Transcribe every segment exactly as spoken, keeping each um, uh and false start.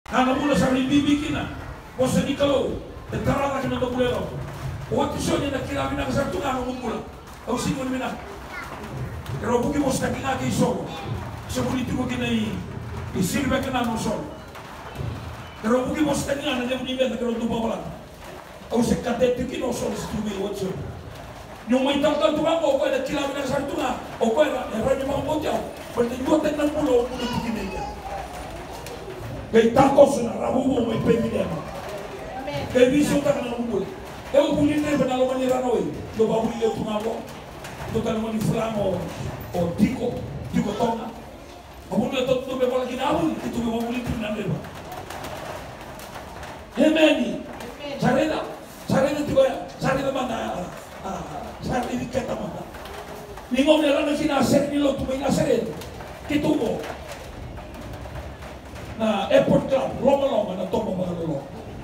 Ana mula sa bibi kina. Bosa di kalau terara kena do bulelo. Waktu sonya na kila mina sa tunga mo mula. Au singo ni mina. Pero buki mo sta kina ke solo. So politiko kina i i silva kina no solo. Pero buki mo sta kina na ni venda pero do bola. Au se kadete kino solo stumi watso. Yung may tangkal tuwa ko ko na kila mina sa tunga. O ko era era ni mo mo tiao. Pero ni mo tenan pulo pulo kina ida. Kay takos na rabubo may pemilema. Kay vision ta kana mungul. E o bulin ne bana lo manira noi. Do ba bulin tu ngabo. Do kana mo ni flamo o tiko, tiko tona. O bulin to to be bola kinabu, itu be bulin tu na leba. Hemeni. Sarena, sarena tiko ya. Sarena bana ah sarena kata mata. Ningo ne rana kina ser ni lo tu be na seren. Kitubo. Na airport club, loma-loma na toma mga lolo.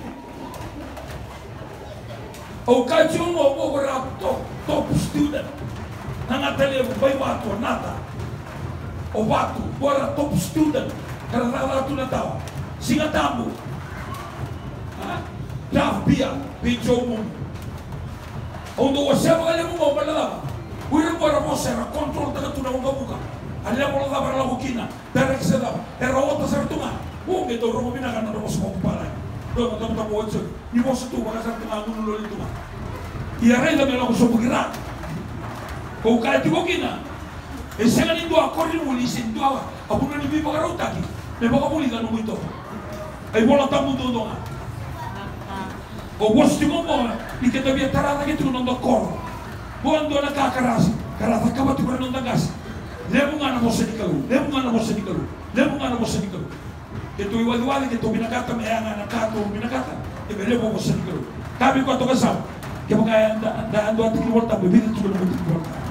O kahit yung mo mo top, top student, nangatali mo bay wato, nata. O wato, wala top student, karararato na tao. Singatamo. Ha? Dav biya, bidyo mo. O doon siya mga alam mo, malala. Uwira mo ara mo, sera, control taga tunang buka. Alam mo lang para lang kina, direct sa daw. Pero wala sa tunga. Oh, ito romo binakan na romo sa kumpara. Do mo tamo otso. Ni mo sa tuwa sa tunga mo lo lito. Iare na melo so bugira. Ko ka ti ko kina. E se ngani do akori mo li sin do. Abu ni bi pa rota ki. Me ba ko li ga no muito. Ai bola tamo do do. O wosti mo mo ni ke tabia tarada ke tu non do kor. Bo ando na ka karasi. Karata ka ba tu non da gas. Lebu ngana mo se dikalu. Lebu ngana mo se dikalu. Lebu ngana mo se dikalu. Que tu iwa duale que tu binakata me anga na kato binakata e me levo mo se dikalu. Kabi ko to kasam. Que mo kaya anda anda ando ati volta bebida tu no volta.